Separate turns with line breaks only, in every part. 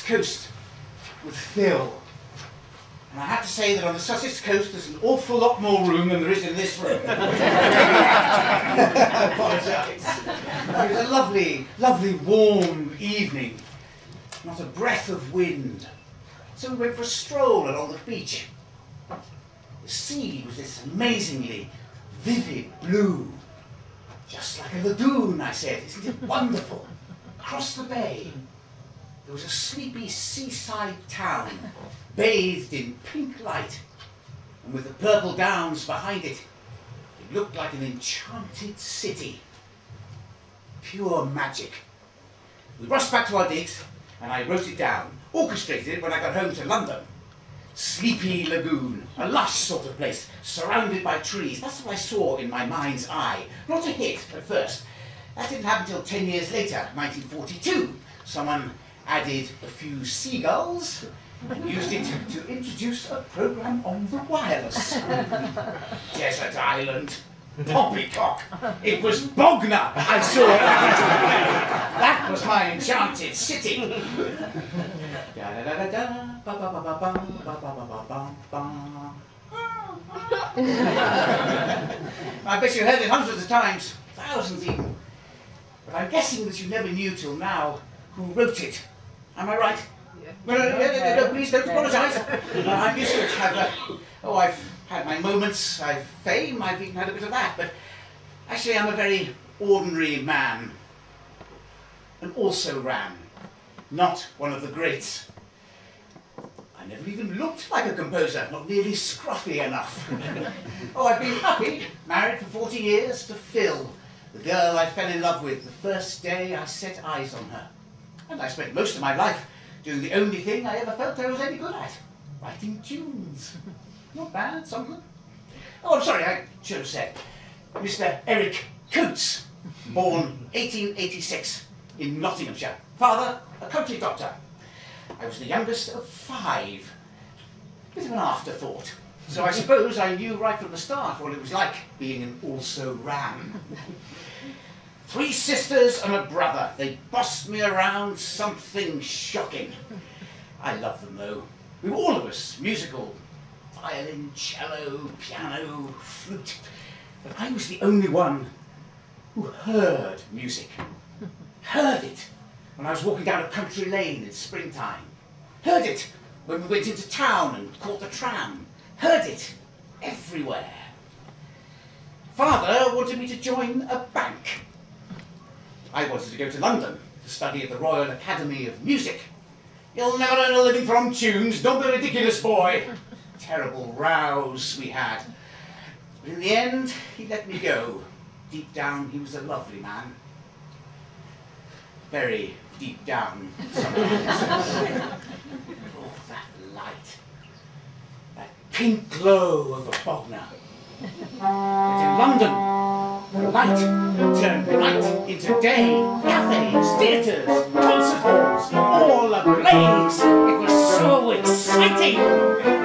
Coast with Phil. And I have to say that on the Sussex coast there's an awful lot more room than there is in this room. I apologise. It was a lovely, lovely warm evening. Not a breath of wind. So we went for a stroll along the beach. The sea was this amazingly vivid blue. Just like a lagoon, I said. Isn't it wonderful? Across the bay, there was a sleepy seaside town, bathed in pink light, and with the purple downs behind it, it looked like an enchanted city. Pure magic. We rushed back to our digs, and I wrote it down, orchestrated it when I got home to London. Sleepy Lagoon, a lush sort of place, surrounded by trees. That's what I saw in my mind's eye. Not a hit at first. That didn't happen until 10 years later, 1942. Someone added a few seagulls and used it to introduce a programme on the wireless. Desert Island, Poppycock. It was Bognor I saw it. That was my enchanted city. I bet you heard it hundreds of times, thousands even. But I'm guessing that you never knew till now who wrote it. Am I right? Yeah. No, please don't apologise. I'm used to it. I've had my moments, I've fame, I've even had a bit of that, but actually I'm a very ordinary man. And also ran, not one of the greats. I never even looked like a composer, not nearly scruffy enough. I've been happy, married for 40 years to Phil, the girl I fell in love with the first day I set eyes on her. And I spent most of my life doing the only thing I ever felt I was any good at, writing tunes. Not bad, some good. I'm sorry, I should have said. Mr. Eric Coates, born 1886 in Nottinghamshire. Father, a country doctor. I was the youngest of 5. Bit of an afterthought. So I suppose I knew right from the start what it was like being an also-ran. 3 sisters and a brother. They bossed me around something shocking. I love them though. We were all of us musical. Violin, cello, piano, flute. But I was the only one who heard music. Heard it when I was walking down a country lane in springtime. Heard it when we went into town and caught the tram. Heard it everywhere. Father wanted me to join a bank. I wanted to go to London to study at the Royal Academy of Music. You'll never earn a living from tunes, don't be ridiculous, boy. Terrible rows we had. But in the end, he let me go. Deep down, he was a lovely man. Very deep down sometimes. Oh, that light. That pink glow of a Bognor. But in London, the light turned night into day. Cafes, theatres, concert halls, all ablaze. It was so exciting.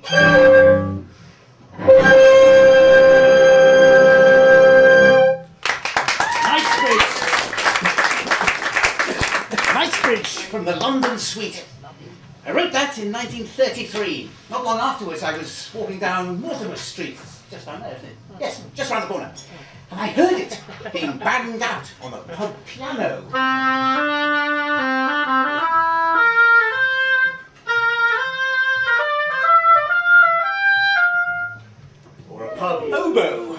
Knightsbridge from the London Suite. I wrote that in 1933. Not long afterwards, I was walking down Mortimer Street. Just down there, isn't it? Yes, just round the corner. And I heard it being banged out on a pub piano. Or a pub oboe.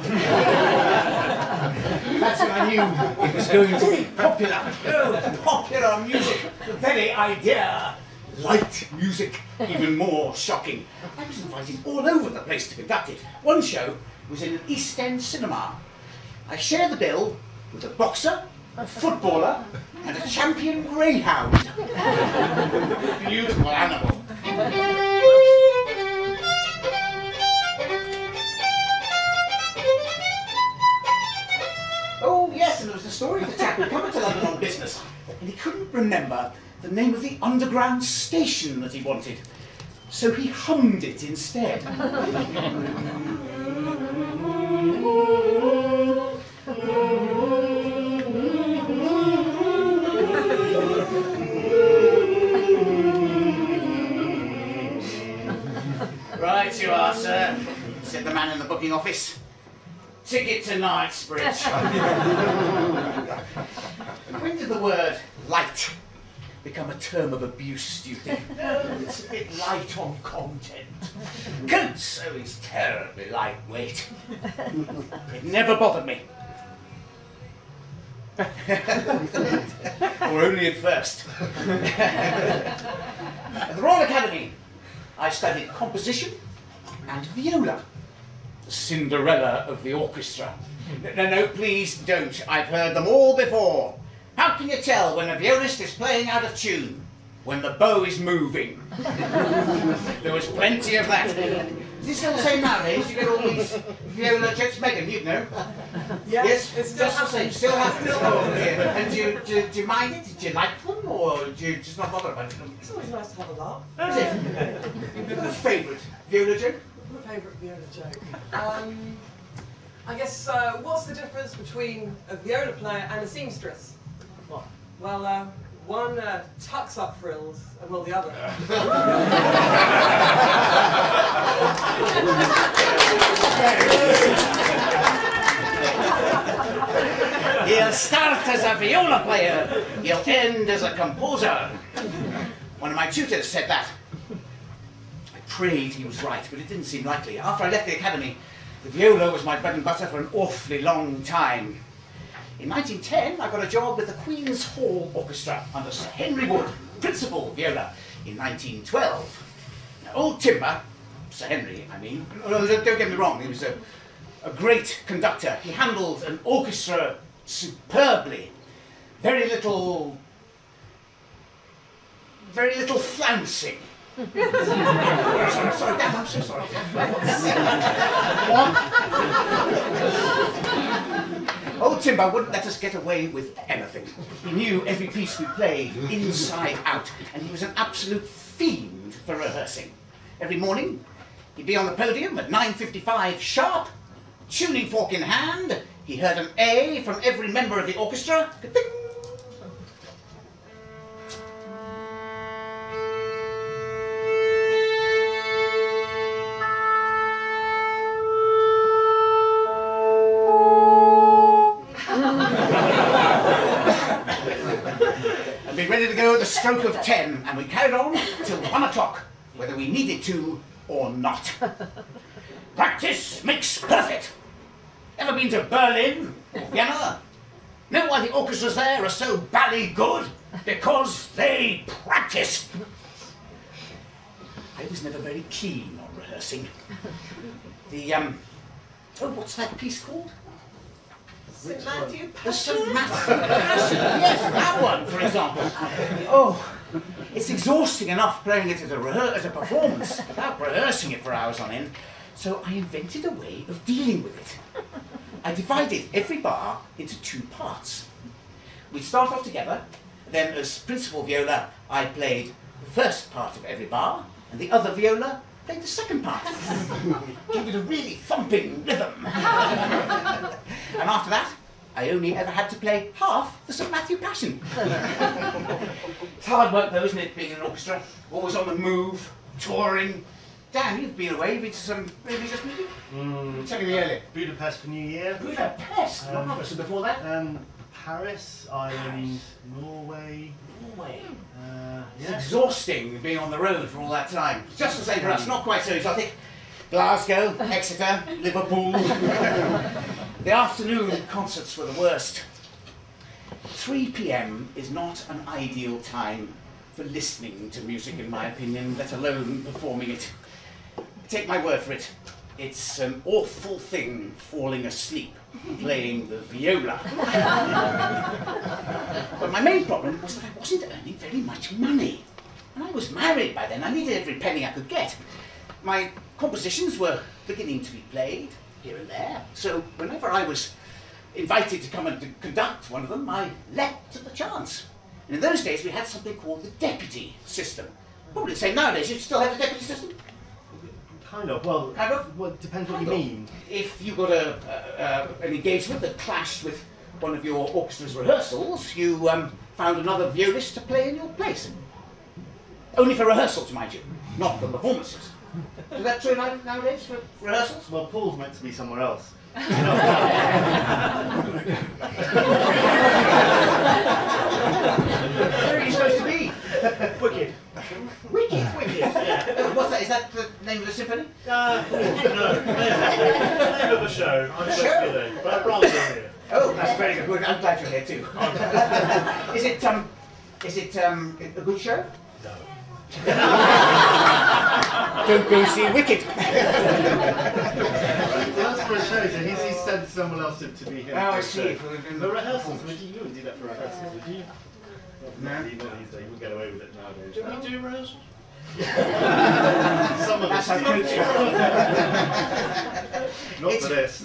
That's when I knew it was going to be popular. Oh, popular music, the very idea. Light music, even more shocking. I was invited all over the place to conduct it. One show was in an East End cinema. I shared the bill with a boxer, a footballer, and a champion greyhound. Beautiful animal. Oh yes, and there was the story of the chap who'd come to London on business, and he couldn't remember the name of the underground station that he wanted, so he hummed it instead. Right you are, sir, said the man in the booking office. Ticket to Knightsbridge. When did the word light become a term of abuse, do you think? No, it's a bit light on content. Coats, oh, he's terribly lightweight. It never bothered me. Or only at first. At the Royal Academy, I studied composition and viola. The Cinderella of the orchestra. No, please don't. I've heard them all before. How can you tell when a violist is playing out of tune? When the bow is moving. There was plenty of that. Is this still the same nowadays? You get all these viola jokes. Megan, you'd know. Yes, it's just the same. Still have to go over here. And do you mind it? Do you like them, or do you just not bother about them?
It's always nice to have a laugh.
Is it? What's your favourite viola joke?
My favourite viola joke. I guess, what's the difference between a viola player and a seamstress?
What?
Well, one tucks up frills, and well, the other.
He'll start as a viola player, he'll end as a composer. One of my tutors said that. I prayed he was right, but it didn't seem likely. After I left the academy, the viola was my bread and butter for an awfully long time. In 1910, I got a job with the Queen's Hall Orchestra under Sir Henry Wood, principal viola, in 1912. Now, old Timber, Sir Henry, I mean, don't get me wrong, he was a great conductor. He handled an orchestra superbly. Very little flouncing. sorry, Dad, I'm so sorry. Old Timber wouldn't let us get away with anything. He knew every piece we played inside out, and he was an absolute fiend for rehearsing. Every morning, he'd be on the podium at 9:55 sharp, tuning fork in hand. He heard an A from every member of the orchestra. Ka-ding! And be ready to go at the stroke of 10, and we carried on till 1 o'clock, whether we needed to or not. Practice makes perfect. Ever been to Berlin or Vienna? Know why the orchestras there are so bally good? Because they practice. I was never very keen on rehearsing. Oh, what's that piece called?
St. Matthew
The St. Matthew Passion. Yes, that one, for example. Oh, it's exhausting enough playing it as a performance without rehearsing it for hours on end. So I invented a way of dealing with it. I divided every bar into 2 parts. We'd start off together, then as principal viola, I played the first part of every bar, and the other viola played the second part. Gave it a really thumping rhythm. And after that, I only ever had to play half the St Matthew Passion. It's hard work though, isn't it, being in an orchestra? Always on the move, touring. Dan, you've been away, you've been to some religious music? Tell me earlier.
Budapest for New Year.
Budapest? Marvellous. And before that?
Paris, Ireland, Norway.
Norway. It's
Yeah.
exhausting being on the road for all that time. Just the same for us, not quite so exotic. Glasgow, Exeter, Liverpool. The afternoon concerts were the worst. 3 p.m. is not an ideal time for listening to music, in my opinion, let alone performing it. Take my word for it, it's an awful thing falling asleep playing the viola. But my main problem was that I wasn't earning very much money. And I was married by then, I needed every penny I could get. My compositions were beginning to be played here and there, so whenever I was invited to come and conduct one of them, I leapt at the chance. And in those days we had something called the deputy system. Probably the same nowadays. You still have the deputy system?
Kind of. Well,
Kind of?
Well, it depends what
Kind
you
of.
mean.
If you got an engagement that clashed with one of your orchestra's rehearsals, you found another violist to play in your place. Only for rehearsals, mind you, not for performances. Is that true nowadays for rehearsals?
Well, Paul's meant to be somewhere else.
Where are you supposed to be?
Wicked.
Wicked?
Yeah.
What's that? Is that the name of the symphony?
No, it's the name of the show. I'm supposed to be there, but I'd rather be here.
Oh, that's very good. Good. I'm glad you're here too. Is it a good show?
No.
Don't go see Wicked.
That's for a show, so he's sent someone else to be here.
Oh, I see.
The rehearsals, you wouldn't do that for rehearsals, would you?
No.
Not these days, you wouldn't get away with it nowadays.
Do we do rehearsals?
Some of
That's
us
how
do.
good show.
Not for this.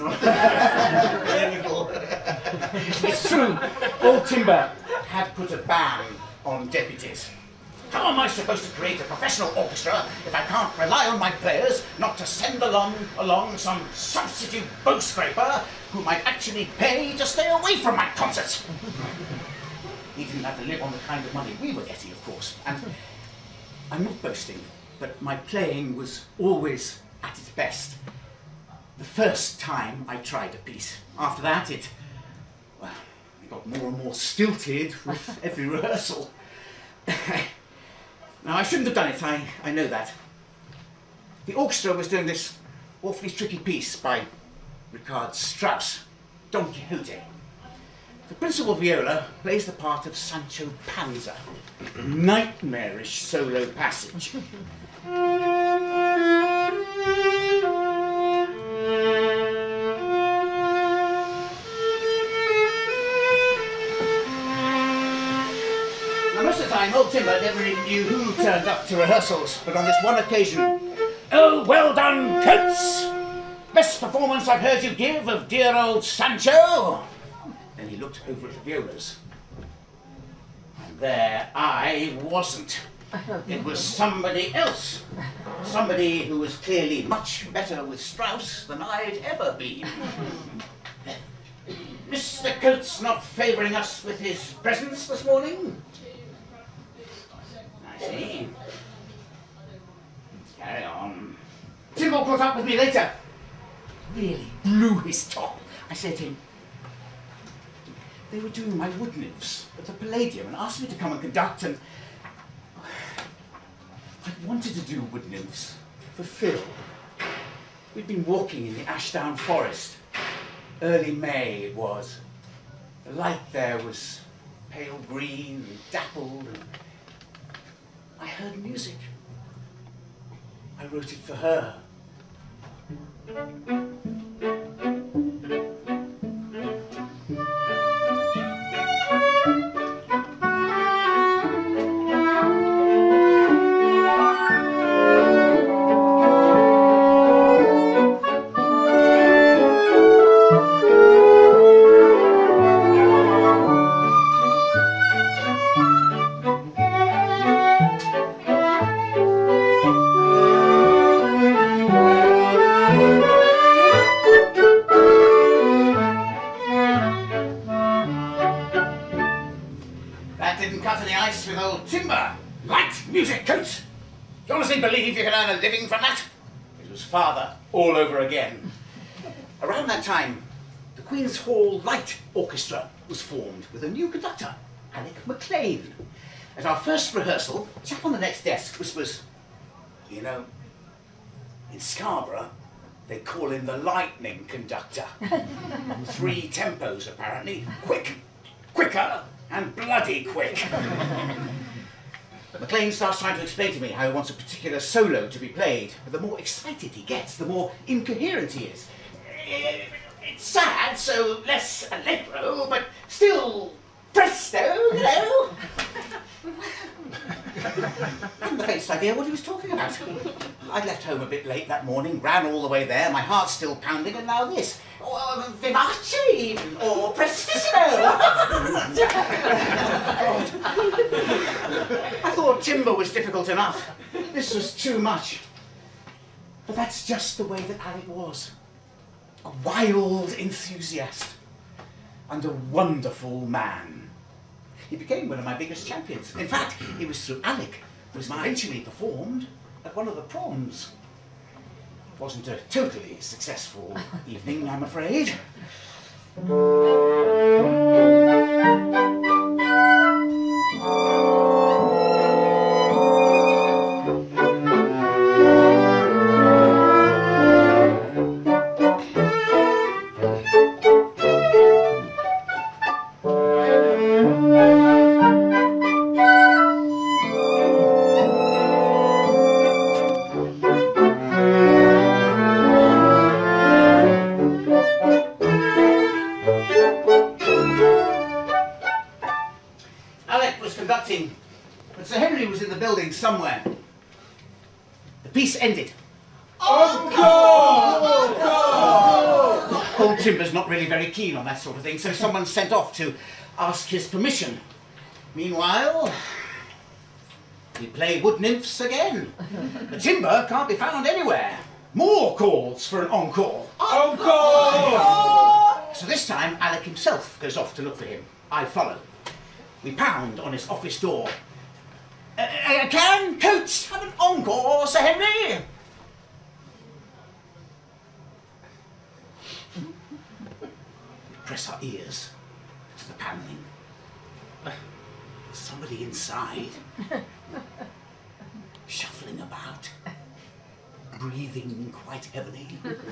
It's true. Old Timber had put a ban on deputies. How am I supposed to create a professional orchestra if I can't rely on my players not to send along some substitute bow scraper who might actually pay to stay away from my concerts? He didn't have to live on the kind of money we were getting, of course. And I'm not boasting, but my playing was always at its best. The first time I tried a piece. After that, it got more and more stilted with every rehearsal. Now, I shouldn't have done it, I know that. The orchestra was doing this awfully tricky piece by Richard Strauss, Don Quixote. The principal viola plays the part of Sancho Panza, a nightmarish solo passage. Most of the time, Old Timber never even knew who turned up to rehearsals, but on this one occasion, "Oh, well done, Coates! Best performance I've heard you give of dear old Sancho!" And he looked over at the violas. And there I wasn't. It was somebody else. Somebody who was clearly much better with Strauss than I'd ever been. Mr. Coates not favouring us with his presence this morning? I see. Carry on. Timber caught up with me later. Really blew his top. I said to him, they were doing my wood nymphs at the Palladium and asked me to come and conduct, and I'd wanted to do wood nymphs for Phil. We'd been walking in the Ashdown Forest. Early May it was. The light there was pale green and dappled, and I heard music. I wrote it for her. music, Coates! Do you honestly believe you can earn a living from that? It was father all over again. Around that time, the Queen's Hall Light Orchestra was formed with a new conductor, Alec McLean. At our first rehearsal, the chap on the next desk whispers, you know, in Scarborough, they call him the lightning conductor. 3 tempos, apparently. Quick, quicker, and bloody quick. McLean starts trying to explain to me how he wants a particular solo to be played. But the more excited he gets, the more incoherent he is. It's sad, so less allegro, but still presto, you know. I hadn't the faintest idea what he was talking about. I'd left home a bit late that morning, ran all the way there, my heart's still pounding, and now this. Vivace even, or prestissimo. I thought timber was difficult enough. This was too much. But that's just the way that Alec was. A wild enthusiast and a wonderful man. He became one of my biggest champions. In fact, it was through Alec that I eventually performed at one of the proms. It wasn't a totally successful evening, I'm afraid. But Sir Henry was in the building somewhere. The piece ended. Old Timber's not really very keen on that sort of thing, so someone's sent off to ask his permission. Meanwhile, we play Wood Nymphs again. The Timber can't be found anywhere. More calls for an encore. Encore! So this time, Alec himself goes off to look for him. I follow. We pound on his office door. Can Coates have an encore, Sir Henry? We press our ears to the panelling. Somebody inside, shuffling about, breathing quite heavily.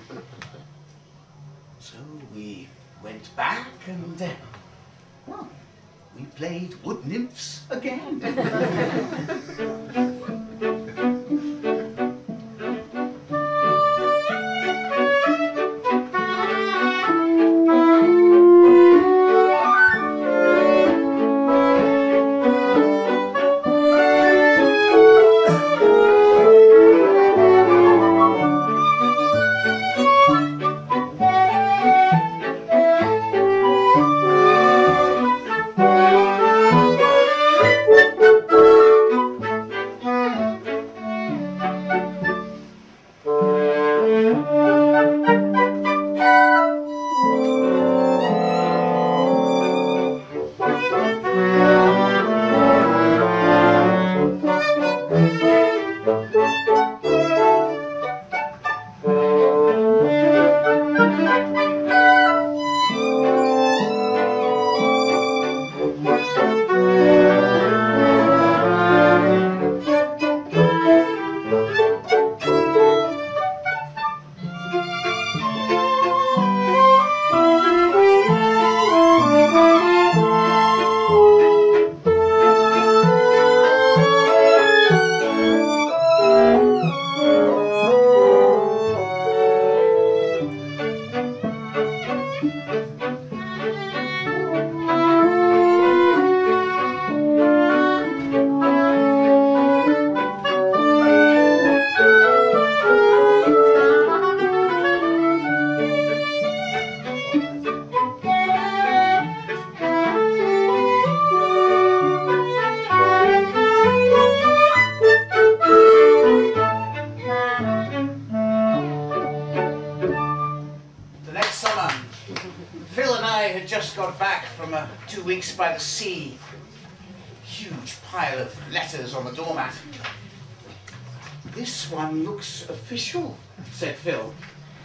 So we went back and, well, we played Wood Nymphs again. from 2 weeks by the sea. Huge pile of letters on the doormat. This one looks official, said Phil.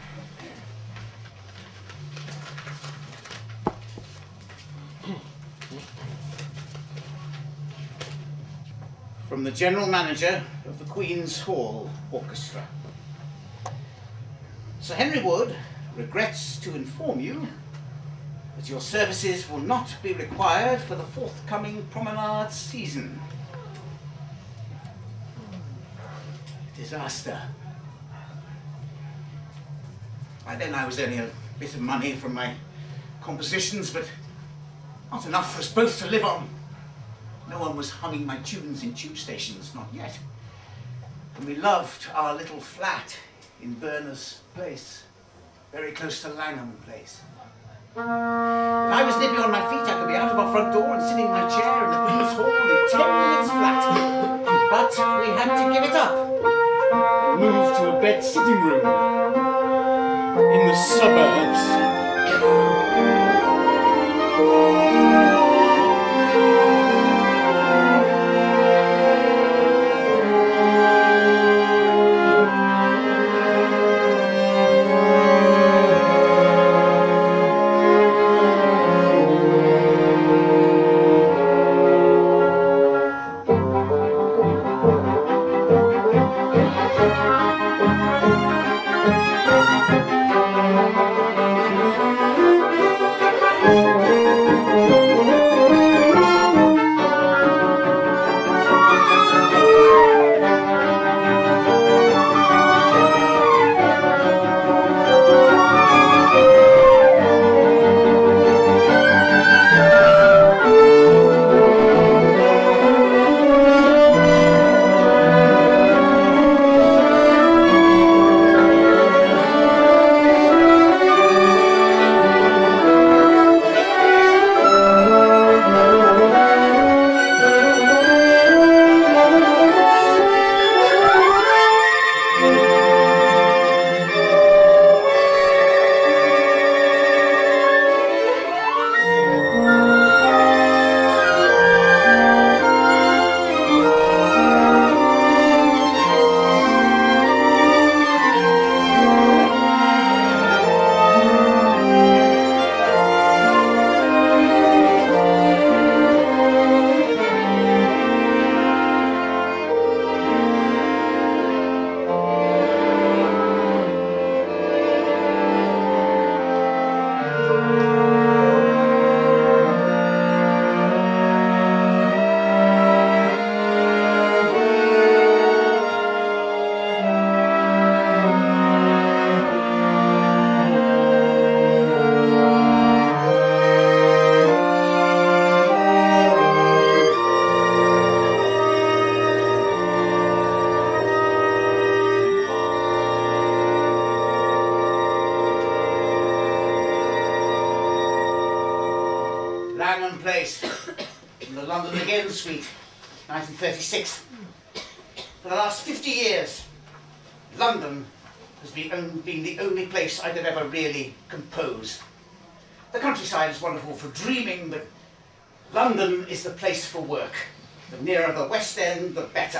From the General Manager of the Queen's Hall Orchestra. Sir Henry Wood regrets to inform you that your services will not be required for the forthcoming promenade season. Disaster. By then I was earning a bit of money from my compositions, but not enough for us both to live on. No one was humming my tunes in tube stations, not yet. And we loved our little flat in Berners Place, very close to Langham Place. If I was nipping on my feet, I could be out of our front door and sitting in my chair in the Queen's Hall in 10 minutes flat. But we had to give it up and move to a bed sitting room in the suburbs. Langham Place, in the London Lagoon Suite, 1936. For the last 50 years, London has been the only place I could ever really compose. The countryside is wonderful for dreaming, but London is the place for work. The nearer the West End, the better.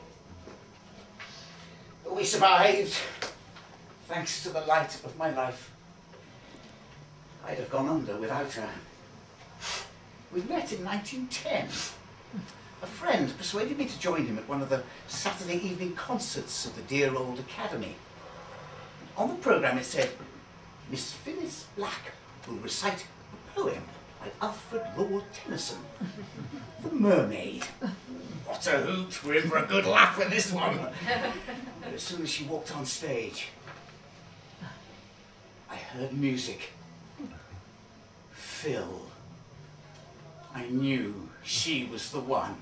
But we survived, thanks to the light of my life. I'd have gone under without her. We met in 1910. A friend persuaded me to join him at one of the Saturday evening concerts of the dear old Academy. On the programme it said, Miss Phyllis Black will recite a poem by Alfred Lord Tennyson, The Mermaid. What a hoot, we're in for a good laugh with this one. But as soon as she walked on stage, I heard music. Phil. I knew she was the one.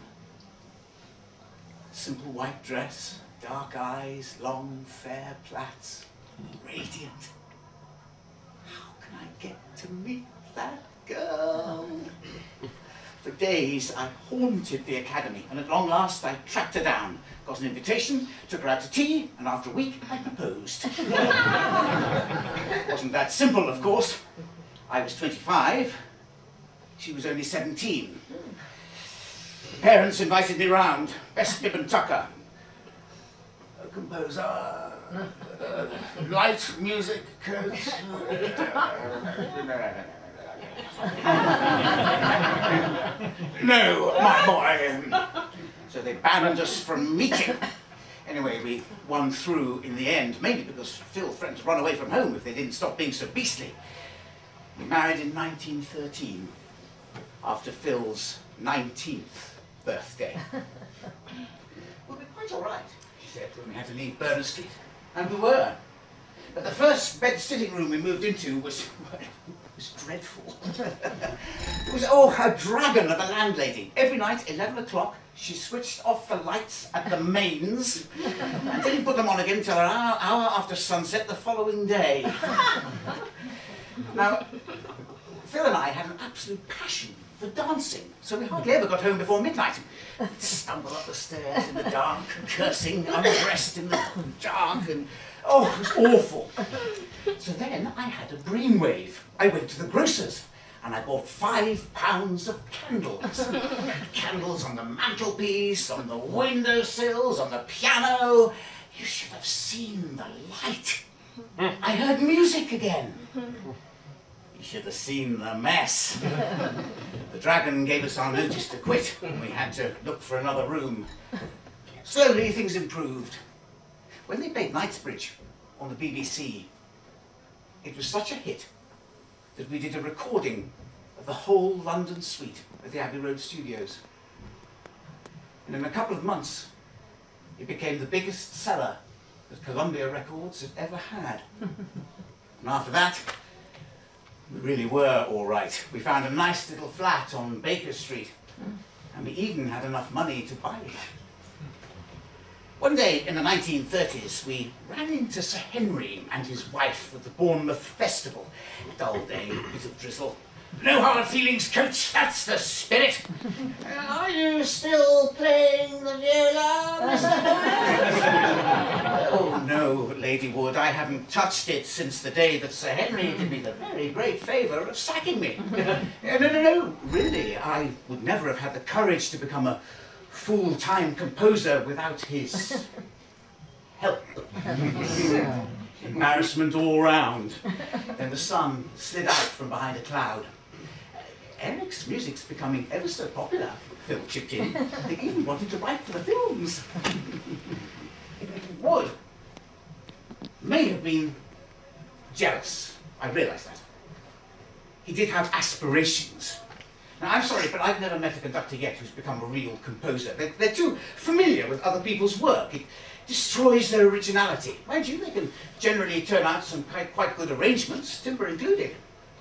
Simple white dress, dark eyes, long fair plaits, radiant. How can I get to meet that girl? For days I haunted the Academy, and at long last I tracked her down, got an invitation, took her out to tea, and after a week I proposed. It wasn't that simple, of course. I was 25. She was only 17. The parents invited me round, best bib and tucker. composer. Light music coach. No, my boy. So they banned us from meeting. Anyway, we won through in the end, mainly because Phil threatened to run away from home if they didn't stop being so beastly. We married in 1913, after Phil's 19th birthday. We'll be quite all right, she said, when we had to leave Berners Street. And we were. But the first bed-sitting room we moved into was dreadful. It was, a dragon of a landlady. Every night, 11 o'clock, she switched off the lights at the mains and didn't put them on again until an hour after sunset the following day. Now, Phil and I had an absolute passion for dancing, so we hardly ever got home before midnight. We'd stumble up the stairs in the dark, cursing, undressed in the dark, and it was awful. So then I had a brainwave. I went to the grocer's and I bought 5 pounds of candles. Candles on the mantelpiece, on the windowsills, on the piano. You should have seen the light. I heard music again. You should have seen the mess. The dragon gave us our notice to quit, and we had to look for another room. Slowly things improved. When they played Knightsbridge on the BBC, it was such a hit that we did a recording of the whole London suite at the Abbey Road studios. And in a couple of months, it became the biggest seller that Columbia Records had ever had. And after that, we really were all right. We found a nice little flat on Baker Street, and we even had enough money to buy it. One day in the 1930s, we ran into Sir Henry and his wife at the Bournemouth Festival. Dull day, bit of drizzle. No hard feelings, coach, that's the spirit. Are you still playing the viola, Mr. Holmes? Oh no, Lady Wood, I haven't touched it since the day that Sir Henry did me the very great favour of sacking me. No, really, I would never have had the courage to become a full-time composer without his help. Embarrassment all round. Then the sun slid out from behind a cloud. Eric's music's becoming ever so popular, Phil chipped in. They even wanted to write for the films. Wood may have been jealous. I realise that. He did have aspirations. Now, I'm sorry, but I've never met a conductor yet who's become a real composer. They're too familiar with other people's work. It destroys their originality. Mind you, they can generally turn out some quite good arrangements, timbre included.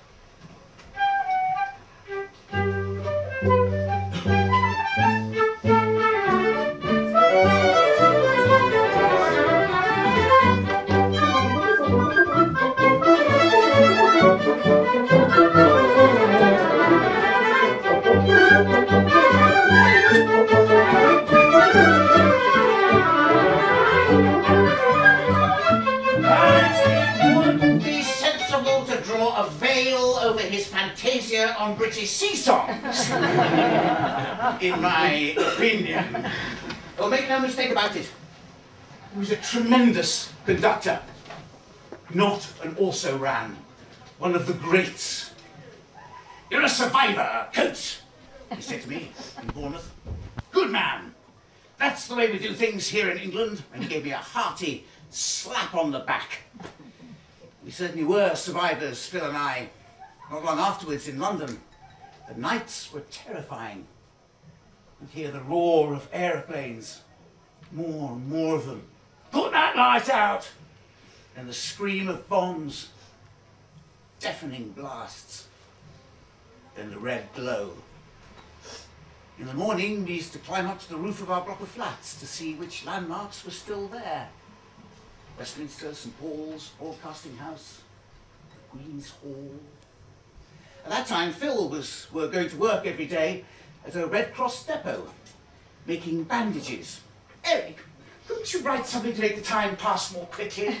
On British sea songs, in my opinion. Well, make no mistake about it, he was a tremendous conductor, not an also-ran, one of the greats. You're a survivor, Coates, he said to me in Bournemouth. Good man, that's the way we do things here in England, and he gave me a hearty slap on the back. We certainly were survivors, Phil and I. Not long afterwards in London, the nights were terrifying. You'd hear the roar of aeroplanes, more and more of them. Put that light out! And the scream of bombs, deafening blasts, then the red glow. In the morning, we used to climb up to the roof of our block of flats to see which landmarks were still there. Westminster, St. Paul's, Broadcasting House, the Queen's Hall. At that time, Phil were going to work every day at a Red Cross depot, making bandages. Eric, couldn't you write something to make the time pass more quickly?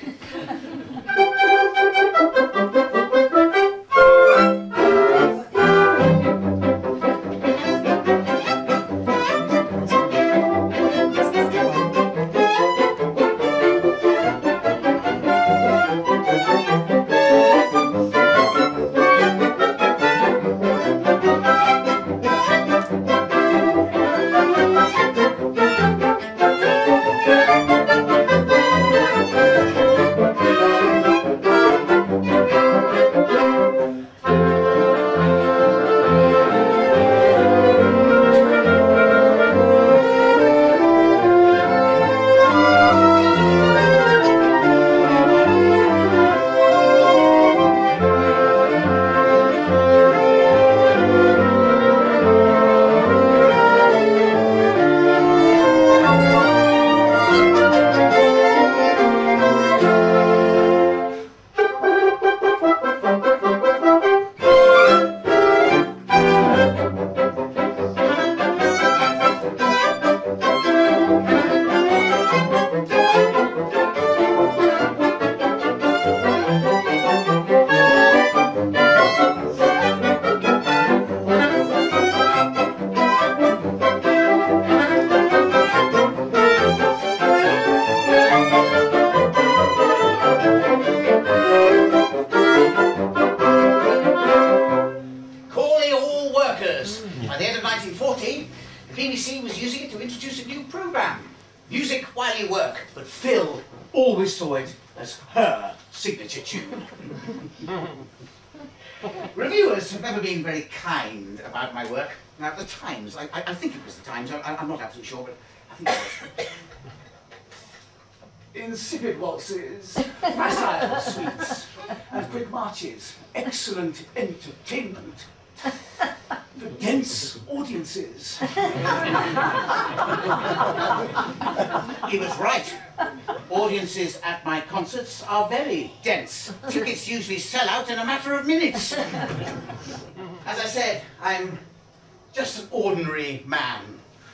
Always saw it as her signature tune. Reviewers have never been very kind about my work. Now, the Times, I think it was the Times, I'm not absolutely sure, but I think it was. Insipid waltzes, facile suites, and quick marches, excellent entertainment for dense audiences. He was right. Audiences at my concerts are very dense. Tickets usually sell out in a matter of minutes. As I said, I'm just an ordinary man.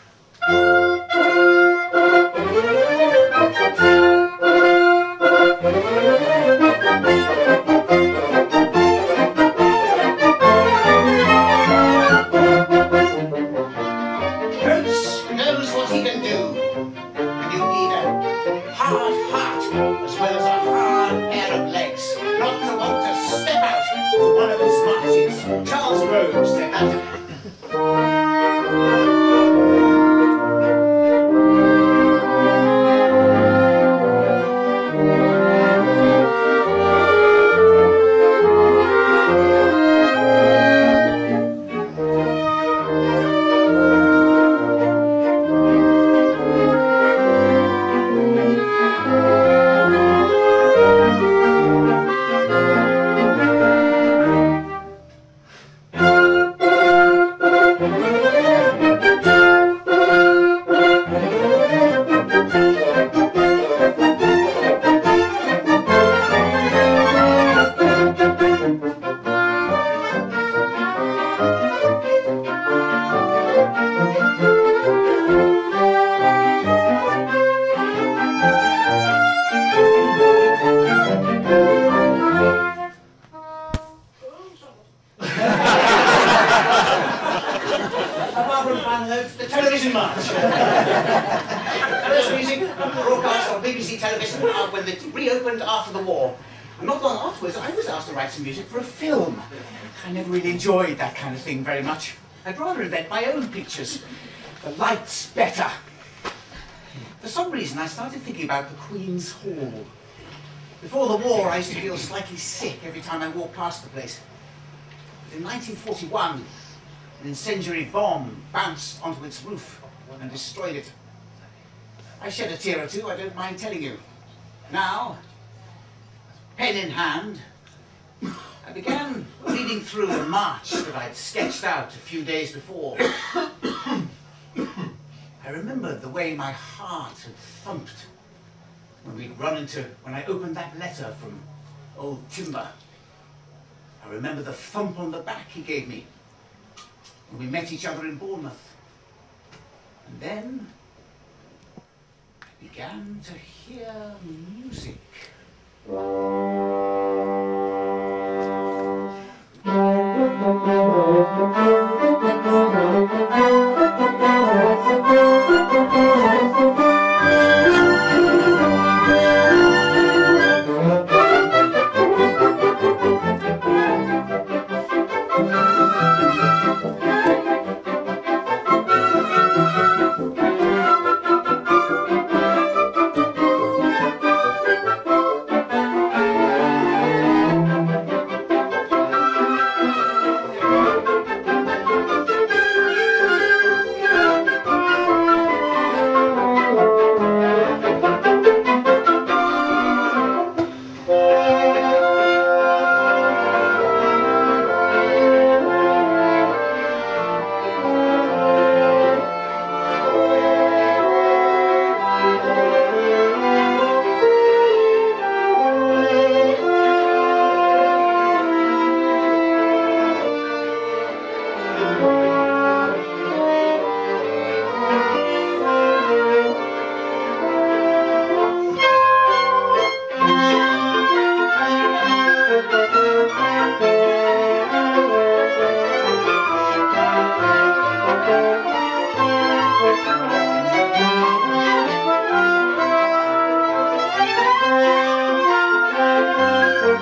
Knows what he can do. And you need a hard heart as well as a hard pair of legs not to want to step out to one of his marches. Charles Rose said that. Enjoyed that kind of thing very much. I'd rather invent my own pictures. The light's better. For some reason, I started thinking about the Queen's Hall. Before the war, I used to feel slightly sick every time I walked past the place. But in 1941, an incendiary bomb bounced onto its roof and destroyed it. I shed a tear or two, I don't mind telling you. Now, pen in hand, I began reading through a march that I'd sketched out a few days before. I remembered the way my heart had thumped when I opened that letter from old Timber. I remember the thump on the back he gave me when we met each other in Bournemouth. And then I began to hear music.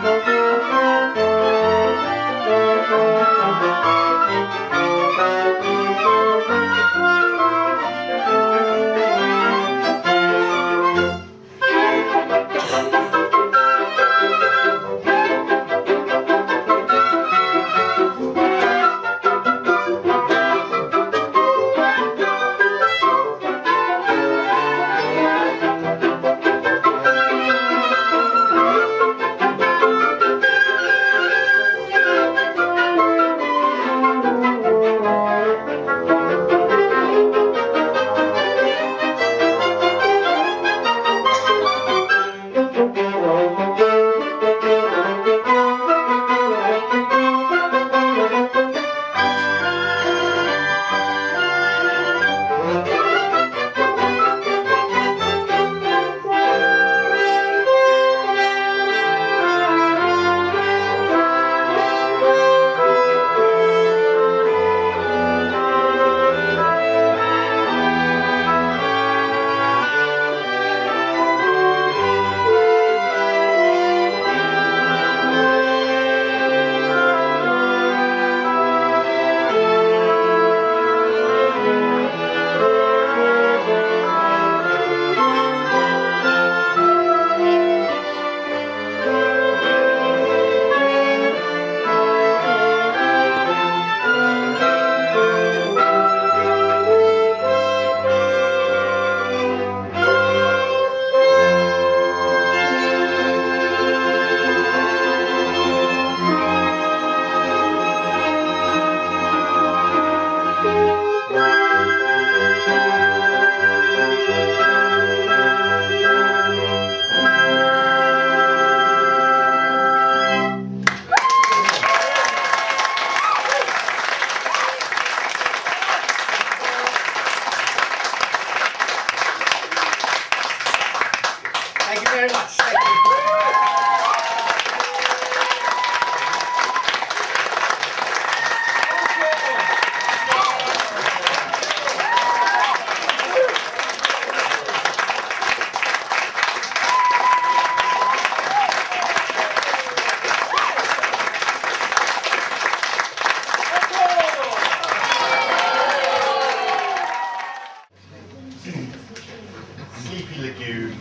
Sleepy Lagoon.